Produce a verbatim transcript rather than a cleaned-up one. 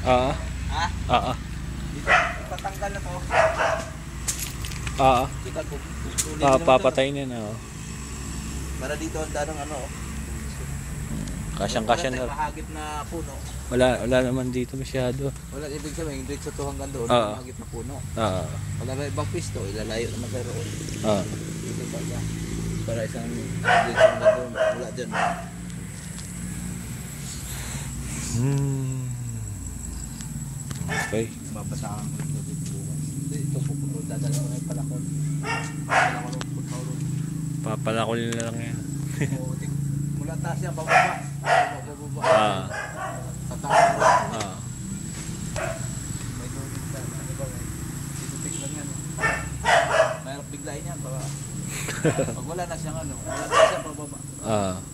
Oo. Ha? Oo. Dito, itatanggal na to. Oo. Ikat po. Pa papatayin yan, oo. Para dito ang darang ano. Kasyang-kasya Wala na. tayong mahagip na puno. Wala, wala naman dito masyado. Wala ibig sabihin, diretso to hanggang doon. Oo. Mahagip na puno. Oo. Wala ba ibang pisto, ilalayo naman kayo roon. Oo. Dito pa ba? Para isang diretso hanggang doon. Wala dyan. Hmm. Okay. Babasahan ko ito dito bukas. Ito pupunta, dadala ko na yung palakol. Dadala ko na punta ko roon. Papalakol na lang yan. Oo, tik- mula taas yan, bababa. Bababa, bababa. Ah. Sa taas ko roon. Ah. May nunit na, ano ba, may titutik lang yan. Mahirap biglain yan, baba. Pag wala na siyang ano, wala na siyang bababa. Ah.